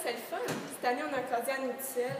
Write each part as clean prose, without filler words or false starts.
serait le fun. Cette année, on a un casier à nous tout seuls.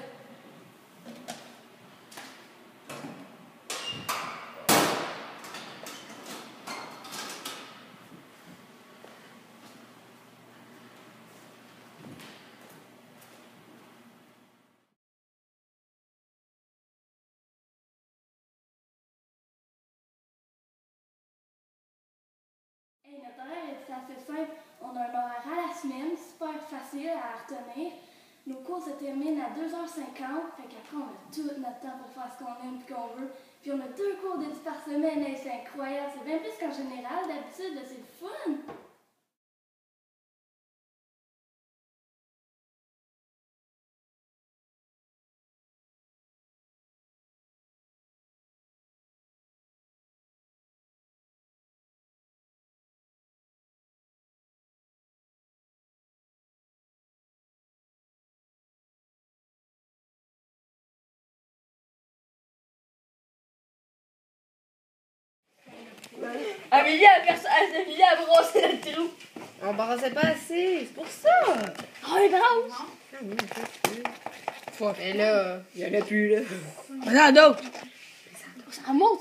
Hey, notre horaire est assez simple. On a un horaire à la semaine, super facile à retenir. Nos cours se terminent à 2h50, fait qu'après on a tout notre temps pour faire ce qu'on aime et qu'on veut. Puis on a 2 cours d'études par semaine, hey, c'est incroyable. C'est bien plus qu'en général, d'habitude, c'est le fun. Amélie a brossé le trou. On brassait pas assez, c'est pour ça. Oh, les brosses. Mais là, il y en a plus, là. Non, d'autres. Ça remonte.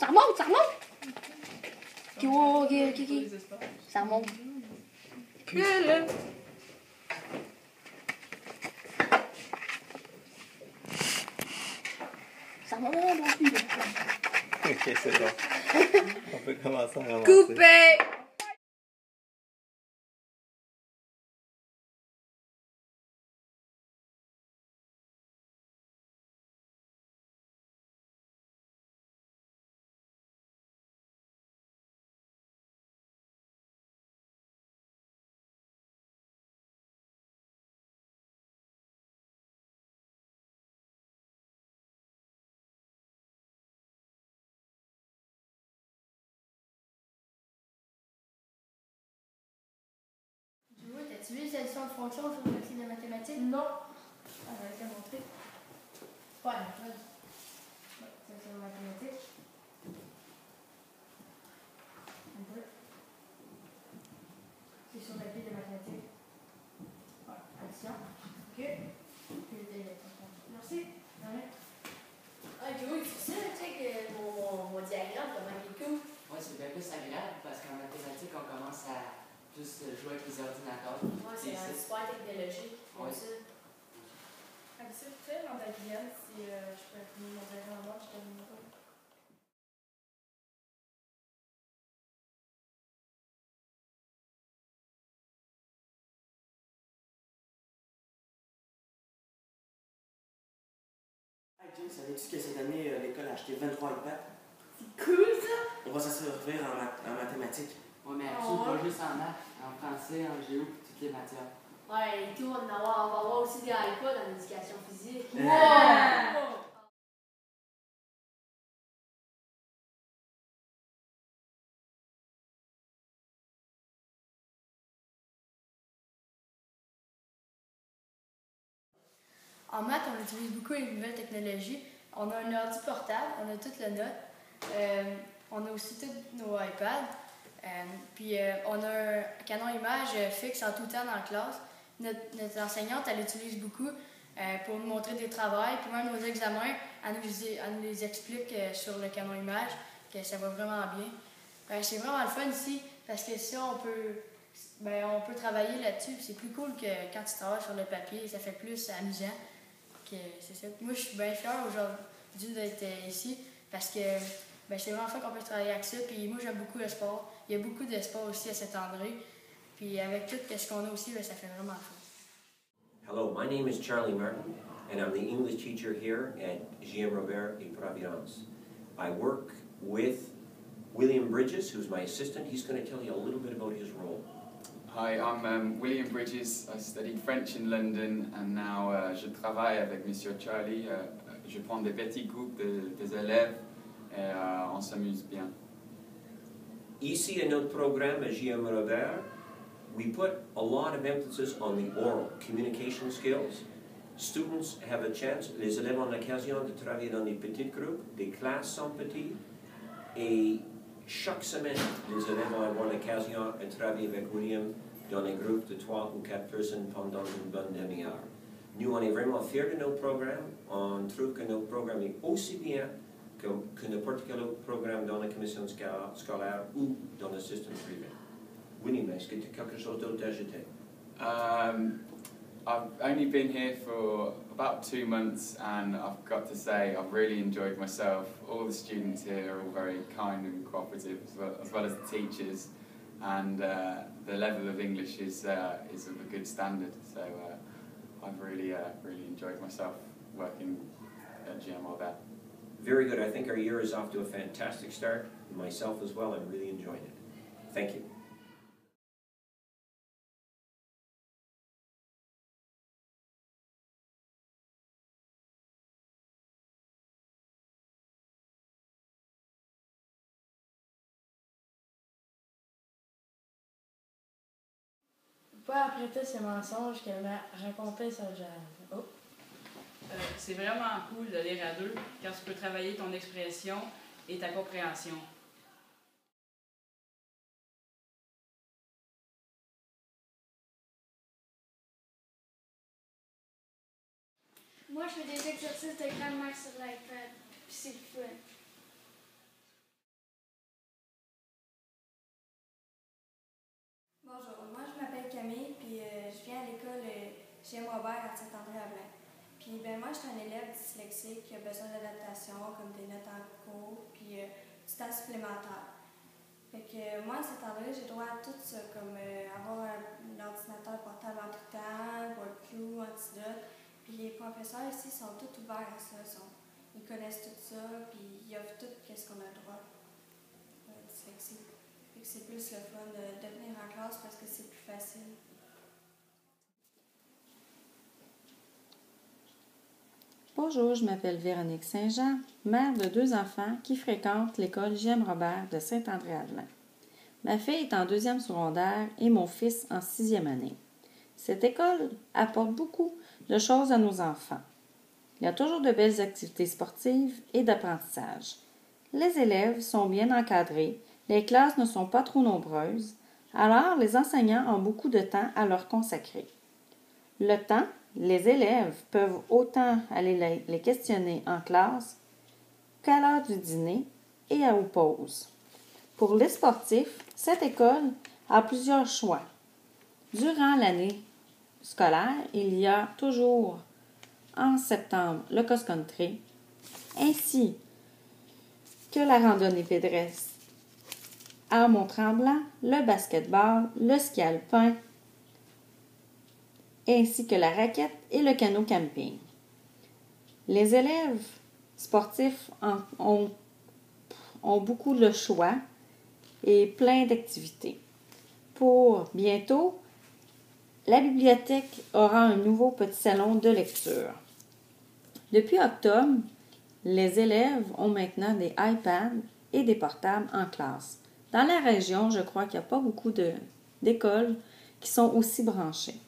Ok. Ça remonte. Là. Ça remonte, non plus. Ok, c'est bon. On peut commencer à ramasser. Coupé! As-tu vu cette leçon de fonction sur le dossier de mathématiques? Non. On va te la montrer. Ouais, c'est sur mathématiques. Un peu. C'est sur la grille de mathématiques. Ouais, addition. Ok. Puis le merci. Ouais. Ah, Joey, c'est ça, tu sais, que mon diagramme, comment il est cool. Ouais, c'est bien plus agréable parce qu'en mathématiques, on commence à plus jouer avec les ordinateurs. Ouais, c'est un super technologique. Ouais. Ah, ça, tu sais, dans ta Guyane, si je peux finir mon diagramme en mode, je termine pas. Hey Jim, savais-tu que cette année, l'école a acheté 23 iPads? C'est cool, ça! On va s'en servir en mathématiques. Ouais, mais absolument pas juste en maths, en français, en géo, puis toutes les matières. Ouais, et tout, on va avoir aussi des iPods en éducation physique. Wow! En maths, on utilise beaucoup les nouvelles technologies. On a un ordi portable, on a toutes les notes. On a aussi tous nos iPads. Puis on a un canon image fixe en tout temps dans la classe. Notre enseignante, elle l'utilise beaucoup pour nous montrer des travaux. Puis même nos examens, elle nous les explique sur le canon image, que ça va vraiment bien. C'est vraiment le fun ici, parce que ça, on peut travailler là-dessus. C'est plus cool que quand tu travailles sur le papier, ça fait plus amusant. C'est ça. Moi, je suis bien fière aujourd'hui d'être ici, parce que c'est vraiment fun qu'on peut travailler avec ça. Puis moi, j'aime beaucoup le sport. Il y a beaucoup de sport aussi à Saint-André. Puis avec tout ce qu'on a aussi, ça fait vraiment fun. Hello, my name is Charlie Martin, and I'm the English teacher here at JM Robert in Providence. I work with William Bridges, who's my assistant. He's going to tell you a little bit about his role. Hi, I'm William Bridges. I studied French in London and now je travaille avec Monsieur Charlie. Je prends des petits groupes des élèves et on s'amuse bien. Ici, à notre programme à JM Robert, we put a lot of emphasis on the oral communication skills. Students have a chance, les élèves ont l'occasion de travailler dans des petits groupes, des classes sont petites, et chaque semaine, les élèves vont avoir l'occasion de travailler avec William dans des groupes de 3 ou 4 personnes pendant une bonne demi-heure. Nous, on est vraiment fiers de nos programmes. On trouve que nos programmes sont aussi bien que n'importe quel autre programme dans la commission scolaire ou dans le système privé. Winnie, est-ce que tu as quelque chose d'autre à ajouter? I've only been here for about 2 months, and I've got to say I've really enjoyed myself. All the students here are all very kind and cooperative, as well as the teachers, and the level of English is of a good standard. So I've really enjoyed myself working at GM Robert. Very good. I think our year is off to a fantastic start. Myself as well. I'm really enjoying it. Thank you. Pas après tout ce mensonge que ma récompense à Jeanne. Oh. C'est vraiment cool de lire à deux, car tu peux travailler ton expression et ta compréhension. Moi, je fais des exercices de grammaire sur l'iPad, puis c'est le fun. Bonjour, moi je m'appelle Camille, puis je viens à l'école GM Robert à Saint-André-à-Blain. Puis moi je suis un élève dyslexique qui a besoin d'adaptation, comme des notes en cours, puis du temps supplémentaire. Fait que moi à Saint-André, j'ai droit à tout ça, comme avoir un ordinateur portable en tout temps, WordClue, Antidote. Puis les professeurs ici sont tous ouverts à ça, ils connaissent tout ça, puis ils offrent tout ce qu'on a le droit. Dyslexie. C'est plus le fun de venir en classe parce que c'est plus facile. Bonjour, je m'appelle Véronique Saint-Jean, mère de 2 enfants qui fréquentent l'école GM Robert de Saint-André-à-Blain. Ma fille est en 2e secondaire et mon fils en 6e année. Cette école apporte beaucoup de choses à nos enfants. Il y a toujours de belles activités sportives et d'apprentissage. Les élèves sont bien encadrés. Les classes ne sont pas trop nombreuses, alors les enseignants ont beaucoup de temps à leur consacrer. Le temps, les élèves peuvent autant aller les questionner en classe qu'à l'heure du dîner et aux pauses. Pour les sportifs, cette école a plusieurs choix. Durant l'année scolaire, il y a toujours en septembre le cross-country, ainsi que la randonnée pédestre à Mont-Tremblant, le basketball, le ski alpin, ainsi que la raquette et le canot camping. Les élèves sportifs ont beaucoup de choix et plein d'activités. Pour bientôt, la bibliothèque aura un nouveau petit salon de lecture. Depuis octobre, les élèves ont maintenant des iPads et des portables en classe. Dans la région, je crois qu'il n'y a pas beaucoup d'écoles qui sont aussi branchées.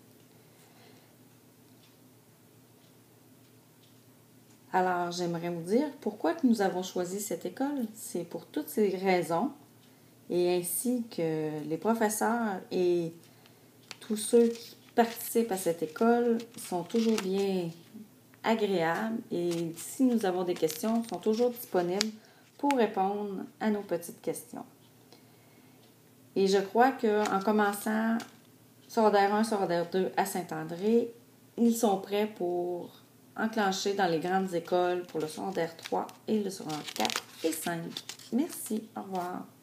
Alors, j'aimerais vous dire pourquoi que nous avons choisi cette école. C'est pour toutes ces raisons, et ainsi que les professeurs et tous ceux qui participent à cette école sont toujours bien agréables, et si nous avons des questions, sont toujours disponibles pour répondre à nos petites questions. Et je crois qu'en commençant secondaire 1, secondaire 2 à Saint-André, ils sont prêts pour enclencher dans les grandes écoles pour le secondaire 3 et le secondaire 4 et 5. Merci, au revoir.